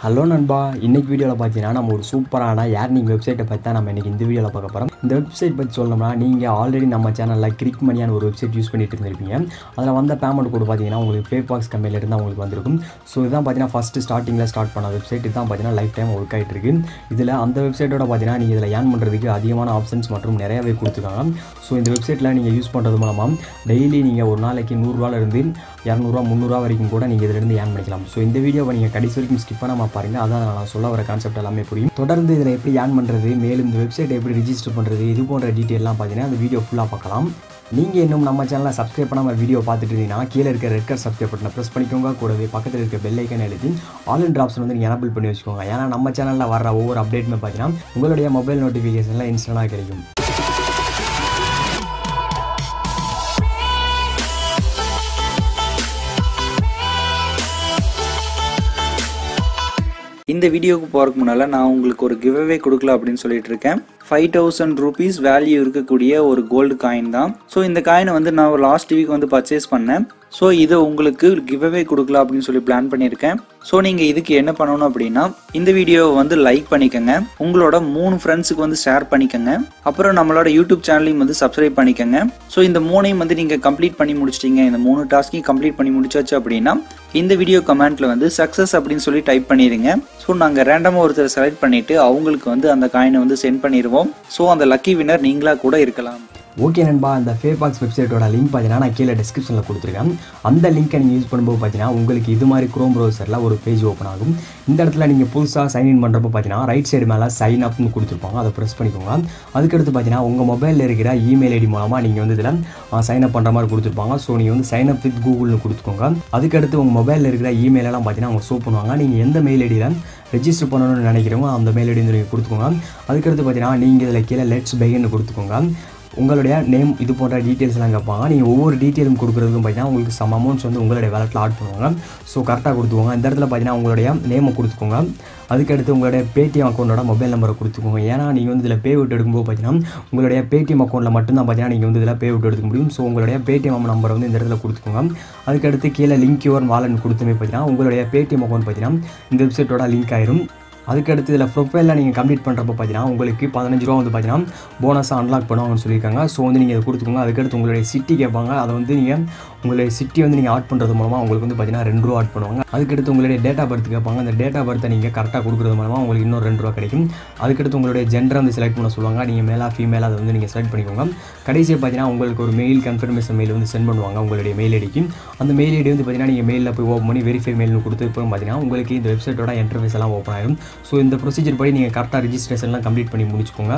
Hello நண்பா, இன்னைக்கு வீடியோவில் பார்த்தீங்கன்னா நம்ம ஒரு சூப்பரான ஏர்னிங் வெப்சைட்டை பற்றி தான் நம்ம இன்றைக்கி இந்த வீடியோவில் பார்க்க போகிறோம். இந்த வெப்சைட் பற்றி சொல்லணும்னா நீங்கள் ஆல்ரெடி நம்ம சேனலில் கிளிக் மணியான ஒரு வெப்சைட் யூஸ் பண்ணிட்டு இருந்திருப்பீங்க. அதில் வந்த பேமெண்ட் கூட பார்த்தீங்கன்னா உங்களுக்கு பேபாக்ஸ் கம்பெனிலேருந்து உங்களுக்கு வந்திருக்கும். ஸோ இதுதான் பார்த்தீங்கன்னா ஃபஸ்ட்டு ஸ்டார்டிங்கில் ஸ்டார்ட் பண்ண வெப்சைட். இதுதான் பார்த்தீங்கன்னா லைஃப் டைம் ஒர்க் ஆகிட்டு இருக்கு. இதில் அந்த வெப்சைட்டோட பார்த்தீங்கன்னா நீங்கள் இதில் ஏர்ன் பண்ணுறதுக்கு அதிகமான ஆப்ஷன்ஸ் மற்றும் நிறையவே கொடுத்துருக்காங்க. ஸோ இந்த வெப்சைட்டில் நீங்கள் யூஸ் பண்ணுறது மூலமாக டெய்லி நீங்கள் ஒரு நாளைக்கு 100 ரூபாயிலிருந்து 200 300 வரைக்கும் கூட நீங்கள் இதிலிருந்து ஏர்ன் பண்ணிக்கலாம். ஸோ இந்த வீடியோவை நீங்கள் கடைசி வரைக்கும் ஸ்கிப் பண்ணாமல் பாருங்கள். அதான் நான் சொல்ல வர கான்செப்ட் எல்லாமே புரியும். தொடர்ந்து இதில் எப்படி ஏர்ன் பண்ணுறது, மேலும் இந்த வெப்சைட் எப்படி ரிஜிஸ்டர் பண்ணுறது, இது போன்ற டீட்டெயிலாம் பார்த்தீங்கன்னா அந்த வீடியோ ஃபுல்லாக பார்க்கலாம். நீங்கள் இன்னும் நம்ம சேனலை சப்ஸ்கிரைப் பண்ணாமல் வீடியோ பார்த்துட்டு இருந்தீங்கன்னா கீழே இருக்க ரெட் கலர் சப்ஸ்கிரைப் பட்டனை ப்ரெஸ் பண்ணிக்கோங்க. கூடவே பக்கத்தில் இருக்க பெல் ஐக்கன் எழுதி ஆல் இன் ஆப்ஷன் வந்து நீங்கள் எனபிள் பண்ணி வச்சுக்கோங்க. ஏன்னா நம்ம சேனலில் வர ஒவ்வொரு அப்டேட்டுமே பார்த்தீங்கன்னா உங்களுடைய மொபைல் நோட்டிஃபிகேஷனில் இன்ஸ்டன்ட்டாக கிடைக்கும். இந்த வீடியோக்கு போகிறதுக்கு முன்னால் நான் உங்களுக்கு ஒரு கிவ்அவே கொடுக்கல அப்படின்னு சொல்லிட்டு இருக்கேன். 5000 rupees வேல்யூ இருக்கக்கூடிய ஒரு கோல்டு காயின் தான். ஸோ இந்த காயினை வந்து நான் ஒரு லாஸ்ட் வீக் வந்து பர்ச்சேஸ் பண்ணேன். ஸோ இதை உங்களுக்கு கிவ்அவே கொடுக்கலாம் அப்படின்னு சொல்லி பிளான் பண்ணியிருக்கேன். ஸோ நீங்கள் இதுக்கு என்ன பண்ணணும் அப்படின்னா இந்த வீடியோவை வந்து லைக் பண்ணிக்கோங்க, உங்களோட 3 ஃப்ரெண்ட்ஸுக்கு வந்து ஷேர் பண்ணிக்கோங்க, அப்புறம் நம்மளோட யூடியூப் சேனலையும் வந்து சப்ஸ்கிரைப் பண்ணிக்கோங்க. ஸோ இந்த 3ஐயும் வந்து நீங்கள் கம்ப்ளீட் பண்ணி முடிச்சிட்டிங்க, இந்த 3 டாஸ்க்கையும் கம்ப்ளீட் பண்ணி முடிச்சாச்சு அப்படின்னா இந்த வீடியோ கமெண்ட்டில் வந்து சக்ஸஸ் அப்படின்னு சொல்லி டைப் பண்ணிடுங்க. ஸோ நாங்கள் ரேண்டமாக ஒருத்தரை செலக்ட் பண்ணிவிட்டு அவங்களுக்கு வந்து அந்த காயினை வந்து சென்ட் பண்ணிடுவோம். ஸோ அந்த லக்கி வின்னர் நீங்களாக கூட இருக்கலாம். ஓகே நண்பா, இந்த பேபாக்ஸ் வெப்சைட்டோட லிங்க் பார்த்தீங்கன்னா நான் கீழே டிஸ்கிரிப்ஷனில் கொடுத்துருக்கேன். அந்த லிங்க்கை நீங்கள் யூஸ் பண்ணும்போது பார்த்தீங்கன்னா உங்களுக்கு இது மாதிரி குரோம் ப்ரௌசரில் ஒரு பேஜ் ஓப்பன் ஆகும். இந்த இடத்துல நீங்கள் புதுசாக சைன்இன் பண்ணுறப்போ பார்த்தீங்கன்னா ரைட் சைடு மேலே சைன் அப்னு கொடுத்துருப்பாங்க, அதை ப்ரெஸ் பண்ணிக்கோங்க. அதுக்கடுத்து பார்த்தீங்கன்னா உங்கள் மொபைலில் இருக்கிற இமெயில் ஐடி மூலமாக நீங்கள் வந்து இதில் சைன் அப் பண்ணுற மாதிரி கொடுத்துருப்பாங்க. ஸோ நீங்கள் வந்து சைன் அப் வித் கூகுள்னு கொடுத்துக்கோங்க. அதுக்கடுத்து உங்கள் மொபைலில் இருக்கிற இமெயிலெல்லாம் பார்த்தீங்கன்னா அவங்க ஷோ பண்ணுவாங்க. நீங்கள் எந்த மெயில் ஐடியில் ரெஜிஸ்டர் பண்ணணும்னு நினைக்கிறோமோ அந்த மெயில் ஐடி வந்து நீங்கள் கொடுத்துக்கோங்க. அதுக்கடுத்து பார்த்தீங்கன்னா நீங்கள் இதில் கீழே லெட்ஸ் பைன்னு கொடுத்துக்கோங்க. உங்களுடைய நேம் இது போன்ற டீட்டெயில்ஸ்லாம் கேட்பாங்க. நீங்கள் ஒவ்வொரு டீட்டெயிலும் கொடுக்குறதுக்கும் பார்த்தீங்கன்னா உங்களுக்கு சம் அமௌண்ட்ஸ் வந்து உங்களுடைய வேலட்டில் ஆட் பண்ணுவாங்க. ஸோ கரெக்டாக கொடுத்துக்கோங்க. இந்த இடத்துல பார்த்தீங்கன்னா உங்களுடைய நேமை கொடுத்துக்கோங்க. அதுக்கடுத்து உங்களுடைய பேடிஎம் அக்கௌண்ட்டோட மொபைல் நம்பரை கொடுத்துக்கோங்க. ஏன்னா நீங்கள் வந்து இதில் பே அவுட் எடுக்கும்போது பார்த்தீங்கன்னா உங்களுடைய பேடிஎம் அக்கௌண்ட்டில் மட்டும்தான் பார்த்தீங்கன்னா நீங்கள் வந்து இதில் பே அவுட் எடுக்க முடியும். ஸோ உங்களுடைய பேடிஎம் நம்பரை வந்து இந்த இடத்துல கொடுத்துக்கோங்க. அதுக்கடுத்து கீழே லிங்க் யுவர் வாலெட் கொடுத்துமே பார்த்தீங்கன்னா உங்களுடைய பேடிஎம் அக்கௌண்ட் பார்த்தீங்கன்னா இந்த வெப்சைட்டோட லிங்க் ஆயிரும். அதுக்கடுத்து இதில் ப்ரொஃபைலில் நீங்கள் கம்ப்ளீட் பண்ணுறப்போ பார்த்தீங்கன்னா உங்களுக்கு 15 ரூபா வந்து பார்த்தீங்கன்னா போனஸாக அன்லாக் பண்ணுவாங்கன்னு சொல்லியிருக்காங்க. ஸோ வந்து நீங்கள் அதை கொடுத்துக்கோங்க. அதுக்கடுத்து உங்களுடைய சிட்டி கேட்பாங்க. அதை வந்து நீங்கள் உங்களுடைய சிட்டி வந்து நீங்கள் ஆட் பண்ணுறது மூலமாக உங்களுக்கு வந்து பார்த்தீங்கன்னா 2 ரூபா ஆட் பண்ணுவாங்க. அதுக்கடுத்து உங்களுடைய டேட் ஆஃப் பர்த் கேட்பாங்க. அந்த டேட் ஆஃப் பர்த்தை நீங்கள் கரெக்டாக கொடுக்குறது மூலமாக உங்களுக்கு இன்னும் 2 ரூபா கிடைக்கும். அதுக்கடுத்து உங்களுடைய ஜெண்டர் வந்து செலக்ட் பண்ண சொல்லுவாங்க. நீங்கள் மேலா ஃபீமேலாக அதை வந்து நீங்கள் செலக்ட் பண்ணிக்கோங்க. கடைசியாக பார்த்தீங்கன்னா உங்களுக்கு ஒரு மெயில் கன்ஃபர்மேஷன் மெயில் வந்து சென்ட் பண்ணுவாங்க உங்களுடைய மெயில் ஐடிக்கு. அந்த மெயில் ஐடி வந்து பார்த்தீங்கன்னா நீங்கள் மெயிலில் போய் ஓப்பன் பண்ணி வெரிஃபை மெயில்னு கொடுத்துருப்போம் பார்த்தீங்கன்னா உங்களுக்கு இந்த வெப்சைட்டோட இன்டர்ஃபேஸ் எல்லாம் ஓப்பன் ஆகும். ஸோ இந்த ப்ரொசீஜர் படி நீங்கள் கரெக்டாக ரிஜிஸ்ட்ரேஷன்லாம் கம்ப்ளீட் பண்ணி முடிச்சுக்கோங்க.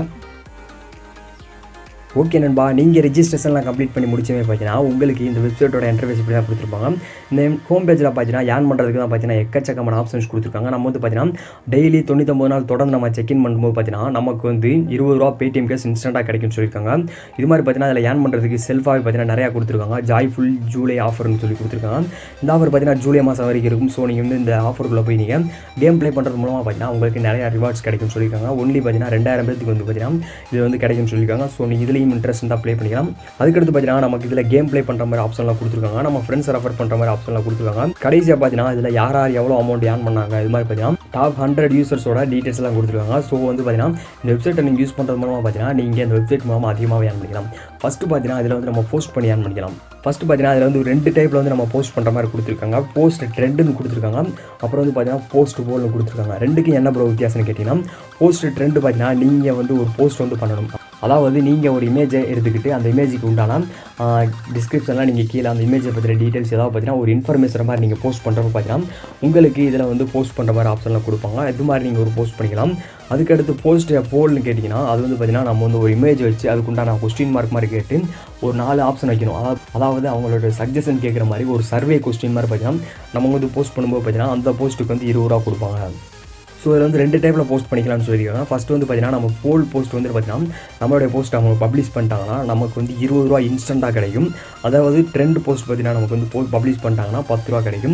ஓகே நண்பா, நீங்கள் ரெஜிஸ்ட்ரேஷன்லாம் கம்ப்ளீட் பண்ணி முடிச்சவே பார்த்தீங்கன்னா உங்களுக்கு இந்த வெப்சைட்டோட இன்டர்ஃபேஸ் இப்படி தான் கொடுத்துருப்பாங்க. இந்த ஹோம் பேஜில் பார்த்தீங்கன்னா ஏர்ன் பண்ணுறதுக்கு தான் பார்த்தீங்கன்னா எக்கச்சக்கமான ஆப்ஷன்ஸ் கொடுத்துருக்காங்க. நம்ம வந்து பார்த்தீங்கன்னா டெய்லி 99 நாள் தொடர்ந்து நம்ம செக்இன் பண்ணும்போது பார்த்தீங்கன்னா நமக்கு வந்து 20 ரூபா பேடிஎம் கேஷ் இன்ஸ்டண்ட்டாக கிடைக்கும்னு சொல்லியிருக்காங்க. இது மாதிரி பார்த்தீங்கன்னா அதில் ஏர்ன் பண்ணுறதுக்கு செல்ஃபாகவே பார்த்தீங்கன்னா நிறையா கொடுத்துருக்காங்க. ஜாய்ஃபுல் ஜூலை ஆஃபர்னு சொல்லி கொடுத்துருக்காங்க. இந்த ஆஃபர் பார்த்தீங்கன்னா ஜூலை மாதம் வரைக்கும் இருக்கும். ஸோ நீங்கள் வந்து இந்த ஆஃபருக்குள்ளே போய் நீங்கள் கேம் ப்ளே பண்ணுறது மூலமாக பார்த்தீங்கன்னா உங்களுக்கு நிறையா ரிவார்ட்ஸ் கிடைக்கும்னு சொல்லியிருக்காங்க. ஒன்லி பார்த்தீங்கன்னா 2000 பேருக்கு வந்து பார்த்தீங்கன்னா இது வந்து கிடைக்கும்னு சொல்லியிருக்காங்க. ஸோ நீங்கள் இதுலேயும் இன்ட்ரெஸ்ட் தான் ப்ளே பண்ணிக்கலாம். அதுக்கடுத்து பார்த்தீங்கன்னா நமக்கு இதில் கேம் ப்ளே பண்ணுற மாதிரி ஆப்ஷன்லாம் கொடுத்துருக்காங்க. நம்ம ஃப்ரெண்ட்ஸ் ரெஃபர் பண்ணுற மாதிரி ஆப்ஷன்லாம் கொடுத்துருக்காங்க. கடைசியாக பார்த்தீங்கன்னா இதில் யார் எவ்வளோ அமௌண்ட் ஏர்ன் பண்ணாங்க இது மாதிரி பார்த்தீங்கன்னா டாப் 100 யூசர்ஸோட டீட்டெயில்ஸ்லாம் கொடுத்துருக்காங்க. ஸோ வந்து பார்த்தீங்கன்னா இந்த வெப்சைட்டை நீங்கள் யூஸ் பண்ணுறது மூலமாக பார்த்தீங்கன்னா நீங்கள் இந்த வெப்சைட் மூலமாக அதிகமாக ஏர்ன் பண்ணிக்கலாம். ஃபஸ்ட்டு பார்த்தீங்கன்னா இதில் வந்து நம்ம போஸ்ட் பண்ணி ஏர்ன் பண்ணிக்கலாம். ஃபஸ்ட்டு பார்த்தீங்கன்னா அதில் வந்து 2 டைப்பில் வந்து நம்ம போஸ்ட் பண்ணுற மாதிரி கொடுத்துருக்காங்க. போஸ்ட் ட்ரெண்டுன்னு கொடுத்துருக்காங்க, அப்புறம் வந்து பார்த்தீங்கன்னா போஸ்ட் போல்னு கொடுத்துருக்காங்க. ரெண்டுக்கும் என்ன ப்ரோ வித்தியாசம்னு கேட்டிங்கன்னா போஸ்ட் ட்ரெண்டு பார்த்தீங்கன்னா நீங்கள் வந்து ஒரு போஸ்ட் வந்து பண்ணணும். அதாவது நீங்கள் ஒரு இமேஜை எடுத்துக்கிட்டு அந்த இமேஜுக்கு உண்டான டிஸ்கிரிப்ஷன்லாம் நீங்கள் கீழே அந்த இமேஜை பற்றின டீட்டெயில்ஸ் ஏதாவது பார்த்தீங்கன்னா ஒரு இன்ஃபர்மேஷன் மாதிரி நீங்கள் போஸ்ட் பண்ணுறப்ப பார்த்தீங்கன்னா உங்களுக்கு இதில் வந்து போஸ்ட் பண்ணுற மாதிரி ஆப்ஷன்லாம் கொடுப்பாங்க. இது மாதிரி நீங்கள் ஒரு போஸ்ட் பண்ணிக்கலாம். அதுக்கடுத்து போஸ்ட் போல்னு கேட்டிங்கன்னா அது வந்து பார்த்தீங்கன்னா நம்ம வந்து ஒரு இமேஜ் வச்சு அதுக்குண்டான கொஸ்டின் மார்க் மாதிரி கேட்டு ஒரு 4 ஆப்ஷன் வைக்கணும். அதாவது அவங்களோட சஜஷன் கேட்குற மாதிரி ஒரு சர்வே கொஸ்டின் மாதிரி பார்த்தீங்கன்னா நம்ம வந்து போஸ்ட் பண்ணும்போது பார்த்தீங்கன்னா அந்த போஸ்ட்டுக்கு வந்து 20 ரூபா கொடுப்பாங்க. ஸோ இதில் வந்து 2 டைப்பில் போஸ்ட் பண்ணிக்கலாம்னு சொல்லியிருக்காங்க. ஃபஸ்ட்டு வந்து பார்த்தீங்கன்னா நம்ம போல் போஸ்ட் வந்து பார்த்தீங்கன்னா நம்மளுடைய போஸ்ட் அவங்க பப்ளிஷ் பண்ணிட்டாங்கன்னா நமக்கு வந்து 20 ரூபா இன்ஸ்டண்ட்டாக கிடைக்கும். அதாவது ட்ரெண்ட் போஸ்ட் பார்த்தீங்கன்னா நமக்கு வந்து பப்ளிஷ் பண்ணிட்டாங்கன்னா 10 ரூபா கிடைக்கும்.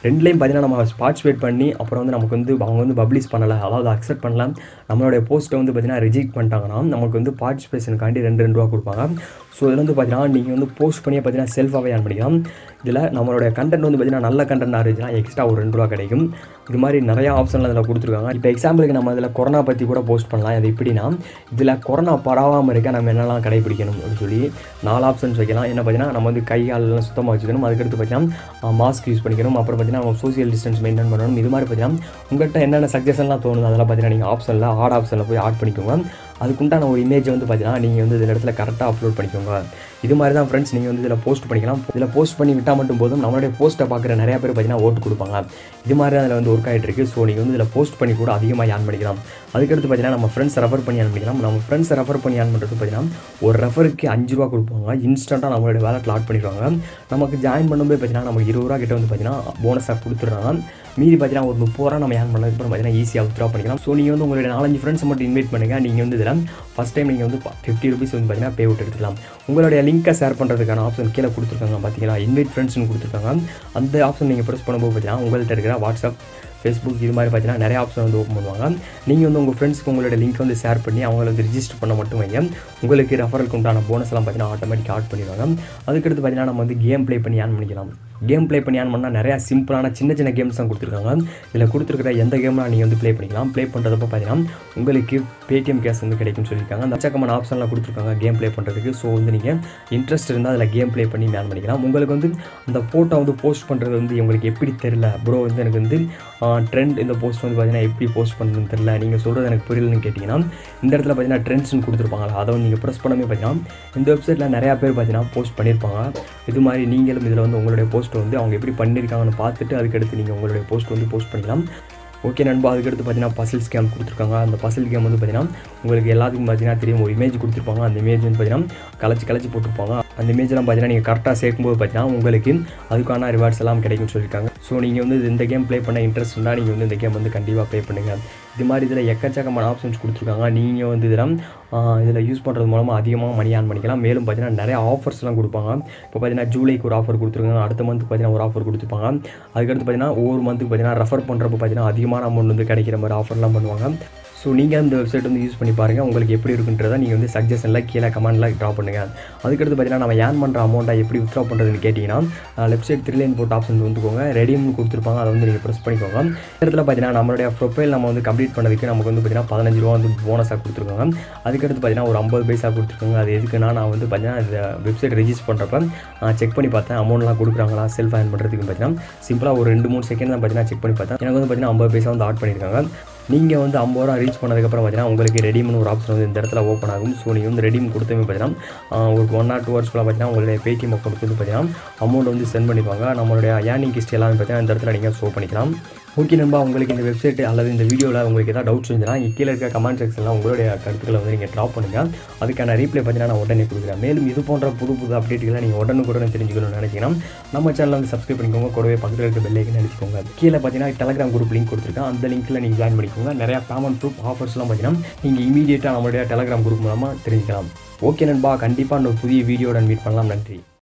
ரெண்டுலேயும் பார்த்தீங்கன்னா நம்ம பார்ட்டிசிபேட் பண்ணி அப்புறம் வந்து நமக்கு வந்து அவங்க வந்து பப்ளிஷ் பண்ணலை, அதாவது அக்செப்ட் பண்ணல, நம்மளுடைய போஸ்ட்டை வந்து பார்த்தீங்கன்னா ரிஜெக்ட் பண்ணிட்டாங்கன்னா நமக்கு வந்து பார்ட்டிசிபேஷனுக்காண்டி 2 ரூபா கொடுப்பாங்க. ஸோ இதில் வந்து பார்த்தீங்கன்னா நீங்கள் வந்து போஸ்ட் பண்ணியே பார்த்தீங்கன்னா செல்ஃபாகவே ஏர்ன் பண்ணிக்கலாம். இதில் நம்மளுடைய கண்டென்ட் வந்து பார்த்தீங்கன்னா நல்ல கண்டென்ட் இருந்துச்சுன்னா எக்ஸ்ட்ரா ஒரு 2 ரூபா கிடைக்கும். இது மாதிரி நிறையா ஆப்ஷன்லாம் இதில் கொடுத்துருக்காங்க. இப்போ எக்ஸாம்பிளுக்கு நம்ம இதில் கொரோனா பற்றி கூட போஸ்ட் பண்ணலாம். அது எப்படின்னா இதில் கொரோனா பரவாமல் இருக்க நம்ம என்னெல்லாம் கடைபிடிக்கணும் அப்படின்னு சொல்லி 4 ஆப்ஷன்ஸ் வைக்கலாம். என்ன பார்த்தீங்கன்னா நம்ம வந்து கை காலெல்லாம் சுத்தமாக வச்சுக்கணும், அதுக்கடுத்து பார்த்தீங்கன்னா மாஸ்க் யூஸ் பண்ணிக்கணும், அப்புறம் பார்த்தீங்கன்னா நம்ம சோசியல் டிஸ்டன்ஸ் மெயின்டைன் பண்ணணும். இது மாதிரி பார்த்தீங்கன்னா உங்கள்கிட்ட என்னென்ன சஜஷன்லாம் தோணுது அதெல்லாம் பார்த்தீங்கன்னா நீங்கள் ஆப்ஷனில் ஆப்ஷனில் போய் ஆட் பண்ணிக்கோங்க. அதுக்குண்டான ஒரு இமேஜை வந்து பார்த்தீங்கன்னா நீங்கள் வந்து இதில் இடத்துல கரெக்டாக அப்லோட் பண்ணிக்கோங்க. இது மாதிரி தான் ஃப்ரெண்ட்ஸ் நீங்கள் வந்து இதில் போஸ்ட் பண்ணிக்கலாம். இதில் போஸ்ட் பண்ணி விட்டால் மட்டும் போதும், நம்மளுடைய போஸ்ட்டை பார்க்குற நிறையா பேர் பார்த்தீங்கன்னா ஓட்டு கொடுப்பாங்க. இது மாதிரி தான் அதில் வந்து ஒர்க் ஆகிட்டு இருக்குது. ஸோ நீங்கள் வந்து இதில் போஸ்ட் பண்ணி கூட அதிகமாக ஏர்ன் பண்ணிக்கலாம். அதுக்கடுத்து பார்த்தீங்கன்னா நம்ம ஃப்ரெண்ட்ஸ் ரெஃபர் பண்ணி ஏர்ன் பண்ணிக்கலாம். நம்ம ஃப்ரெண்ட்ஸ் ரெஃபர் பண்ணி ஏர்ன் பண்ணுறது பார்த்தீங்கன்னா ஒரு ரெஃபருக்கு 5 ரூபா கொடுப்பாங்க. இன்ஸ்டண்ட்டாக நம்மளுடைய வேலெட்டில் ஆட் பண்ணிடுவாங்க. நமக்கு ஜாயின் பண்ணும்போது பார்த்தீங்கன்னா நமக்கு 20 ரூபா கிட்ட வந்து பார்த்தீங்கன்னா போனஸாக கொடுத்துட்றாங்க. மீதி பார்த்தீங்கன்னா ஒரு 30 ரூபா நம்ம ஏர்ன் பண்ணதுக்கப்புறம் பார்த்தீங்கன்னா ஈஸியாக வித்ட்ரா பண்ணிக்கலாம். ஸோ நீங்கள் வந்து உங்களுடைய 4-5 ஃப்ரெண்ட்ஸ் மட்டும் இன்வைட் பண்ணுங்கள். நீங்கள் வந்து இதில் ஃபஸ்ட் டைம் நீங்கள் வந்து 50 ருபீஸ் வந்து பார்த்தீங்கன்னா பே அவுட் எடுத்துக்கலாம். உங்களுடைய லிங்க்கை ஷேர் பண்ணுறதுக்கான ஆப்ஷன் கீழே கொடுத்துருக்காங்க பார்த்தீங்களா, இன்வைட் ஃப்ரெண்ட்ஸ்னு கொடுத்துருக்காங்க. அந்த ஆப்ஷன் நீங்கள் ப்ரெஸ் பண்ணும்போது பார்த்தீங்கன்னா உங்கள்கிட்ட இருக்கிற வாட்ஸ்அப், ஃபேஸ்புக் இது மாதிரி பார்த்தீங்கன்னா நிறைய ஆப்ஷன் வந்து ஓப்பன் பண்ணுவாங்க. நீங்கள் வந்து உங்கள் ஃப்ரெண்ட்ஸ்க்கு உங்களோட லிங்க் வந்து ஷேர் பண்ணி அவங்கள வந்து ரிஜிஸ்டர் பண்ண மட்டும் வைங்க. உங்களுக்கு ரெஃபரலுக்கு உண்டான போனஸ்லாம் பார்த்தீங்கன்னா ஆட்டோமேட்டிக்காக ஆட் பண்ணிடுவாங்க. அதுக்கடுத்து பார்த்தீங்கன்னா நம்ம வந்து கேம் ப்ளே பண்ணி ஏர்ன் பண்ணிக்கலாம். கேம் ப்ளே பண்ணி ஏர்ன் பண்ணால் நிறையா சிம்பிளான சின்ன கேம்ஸ் தான் கொடுத்துருக்காங்க. இதில் கொடுத்துருக்கிற எந்த கேம்லாம் நீங்கள் வந்து ப்ளே பண்ணிக்கலாம். ப்ளே பண்ணுறதப்போ பார்த்தீங்கன்னா உங்களுக்கு பேடிஎம் கேஷ் வந்து கிடைக்கும்னு சொல்லியிருக்காங்க. அந்த எக்கச்சக்கமான ஆப்ஷன்லாம் கொடுத்துருக்காங்க கேம் ப்ளே பண்ணுறதுக்கு. ஸோ வந்து நீங்கள் இன்ட்ரெஸ்ட் இருந்தால் அதில் கேம் ப்ளே பண்ணி ஏர்ன் பண்ணிக்கலாம். உங்களுக்கு வந்து அந்த ஃபோட்டோ வந்து போஸ்ட் பண்ணுறது வந்து உங்களுக்கு எப்படி தெரில ப்ரோ, வந்து எனக்கு வந்து ட்ரெண்ட் இந்த போஸ்ட் வந்து பார்த்தீங்கன்னா எப்படி போஸ்ட் பண்ணுறதுன்னு தெரில, நீங்கள் சொல்கிறது எனக்கு புரியலன்னு கேட்டிங்கன்னா இந்த இடத்துல பார்த்தீங்கன்னா ட்ரெண்ட்ஸ்னு கொடுத்துருப்பாங்களா, அதை வந்து நீங்கள் ப்ரெஸ் பண்ணவே பார்த்தீங்கன்னா இந்த வெப்சைட்டில் நிறையா பேர் பார்த்தீங்கன்னா போஸ்ட் பண்ணியிருப்பாங்க. இது மாதிரி நீங்களும் இதில் வந்து உங்களுடைய போஸ்ட்டை வந்து அவங்க எப்படி பண்ணியிருக்காங்கன்னு பார்த்துட்டு அதுக்கடுத்து நீங்கள் உங்களுடைய போஸ்ட் வந்து போஸ்ட் பண்ணிக்கலாம். ஓகே நண்பா, அதுக்கடுத்து பார்த்தீங்கன்னா பசில்ஸ் கேம் கொடுத்துருக்காங்க. அந்த பசில் கேம் வந்து பார்த்தீங்கன்னா உங்களுக்கு எல்லாத்துக்கும் பார்த்தீங்கன்னா தெரியும், ஒரு இமேஜ் கொடுத்துருப்பாங்க. அந்த இமேஜ் வந்து பார்த்தீங்கன்னா கலைச்சி போட்டிருப்பாங்க. அந்த இமேஜெலாம் பார்த்தீங்கன்னா நீங்கள் கரெக்டாக சேர்க்கும்போது பார்த்தீங்கன்னா உங்களுக்கு அதுக்கான ரிவார்ட்ஸ் எல்லாம் கிடைக்கும்னு சொல்லியிருக்காங்க. ஸோ நீங்கள் வந்து இந்த கேம் ப்ளே பண்ண இன்ட்ரெஸ்ட் இருந்தால் நீங்கள் வந்து இந்த கேம் வந்து கண்டிப்பாக ப்ளே பண்ணுங்கள். இது மாதிரி இதில் எக்கச்சக்கமான ஆப்ஷன்ஸ் கொடுத்துருக்காங்க. நீங்கள் வந்து இதில் யூஸ் பண்ணுறது மூலமாக அதிகமாக மணி ஏர்ன் பண்ணிக்கலாம். மேலும் பார்த்தீங்கன்னா நிறைய ஆஃபர்ஸ்லாம் கொடுப்பாங்க. இப்போ பார்த்தீங்கன்னா ஜூலைக்கு ஒரு ஆஃபர் கொடுத்துருக்காங்க, அடுத்த மந்த்துக்கு பார்த்தீங்கன்னா ஒரு ஆஃபர் கொடுத்துருப்பாங்க. அதுக்கடுத்து பார்த்தீங்கன்னா ஒவ்வொரு மந்த்துக்கு பார்த்தீங்கன்னா ரெஃபர் பண்ணுறப்போ பார்த்தீங்கன்னா அதிகமான அமௌண்ட் வந்து கிடைக்கிற மாதிரி ஆஃபர்லாம் பண்ணுவாங்க. ஸோ நீங்கள் இந்த வெப்சைட் வந்து யூஸ் பண்ணி பாருங்கள், உங்களுக்கு எப்படி இருக்குன்றதை நீங்கள் வந்து சஜஷனில் கீழே கமெண்ட்டில் ட்ரா பண்ணுங்கள். அதுக்கடுத்து பார்த்தீங்கன்னா நம்ம ஏர்ன் பண்ணுற அமௌண்ட்டை எப்படி வித்ட்ரா பண்ணுறதுன்னு கேட்டிங்கன்னா லெஃப்ட் சைட் 3 லைன் போட்டு ஆப்ஷன் வந்துக்கோங்க, ரெடியும் கொடுத்துருப்பாங்க, அதை வந்து நீங்கள் ப்ரெஸ் பண்ணிக்கோங்க. இந்த இடத்துல பார்த்தீங்கன்னா நம்மளுடைய ப்ரொஃபைல் நம்ம வந்து கம்ப்ளீட் பண்ணதுக்கு நமக்கு வந்து பார்த்தீங்கன்னா 15 ரூபா வந்து போனஸாக கொடுத்துருக்காங்க. அதுக்கடுத்து பார்த்தீங்கன்னா ஒரு 50 பைசா கொடுத்துருக்காங்க. அது எதுக்குன்னா நான் வந்து பார்த்தீங்கன்னா இந்த வெப்சைட் ரெஜிஸ்டர் பண்ணுறப்ப நான் செக் பண்ணி பார்த்தேன் அமௌண்ட்லாம் கொடுக்குறாங்களா செல்ஃப் ஏர்ன் பண்ணுறதுக்கு. பார்த்தீங்கன்னா சிம்பிளாக ஒரு 2-3 செகண்ட் தான் பார்த்தீங்கன்னா செக் பண்ணி பார்த்தேன். எனக்கு வந்து பார்த்தீங்கன்னா 50 பைசா வந்து ஆட் பண்ணியிருக்காங்க. நீங்கள் வந்து 50 ரூபா ரீச் பண்ணதுக்கப்புறம் பார்த்தீங்கன்னா உங்களுக்கு ரெடீம்னு ஒரு ஆப்ஷன் வந்து இந்த இடத்துல ஓப்பன் ஆகும். ஸோ நீங்கள் வந்து ரெடீம் கொடுத்தமே பார்த்தீங்கன்னா ஒரு 1 or 2 ஹவர்ஸ்க்குள்ள பார்த்தீங்கன்னா உங்களுடைய பேடிஎம் அக்கௌண்ட்டுக்கு வந்து பார்த்தீங்கன்னா அமௌண்ட் வந்து சென்ட் பண்ணிடுவாங்க. நம்மளுடைய ஏர்னிங் ஹிஸ்ட்ரி எல்லாமே பார்த்தீங்கன்னா இந்த இடத்துல நீங்கள் ஷோ பண்ணிக்கலாம். ஓகே நண்பா, உங்களுக்கு இந்த வெப்சைட் அல்லது இந்த வீடியோவில் உங்களுக்கு ஏதாவது டவுட்ஸ் இருந்துச்சுன்னா இங்கே கீழே இருக்க கமெண்ட் செக்ஷனில் உங்களுடைய கருத்துக்களை வந்து நீங்கள் ட்ராப் பண்ணுங்கள். அதுக்கான ரீப்ளை பார்த்தீங்கன்னா நான் உடனே கொடுக்குறேன். மேலும் இது போன்ற புது அப்டேட்டுகளை நீங்கள் உடனுக்குடனே தெரிஞ்சுக்கணும்னு நினைச்சிங்கன்னா நம்ம சேனலை வந்து சப்ஸ்கிரைப் பண்ணிக்கோங்க, கூடவே பக்கத்தில் இருக்க பெல் ஐக்கன் அடிச்சுக்கோங்க. கீழே பார்த்தீங்கன்னா டெலகிராம் குரூப் லிங்க் கொடுத்துருக்கேன், அந்த லிங்க்கில் நீங்கள் ஜாயின் பண்ணிக்கோங்க. நிறையா பேமெண்ட் ப்ரூஃப் ஆஃபர்ஸ்லாம் பார்த்தீங்கன்னா நீங்கள் இமீடியட்டாக நம்மளுடைய டெலகிராம் குரூப் மூலமாக தெரிஞ்சுக்கலாம். ஓகே நண்பா, கண்டிப்பாக இன்னொரு புதிய வீடியோட மீட் பண்ணலாம். நன்றி.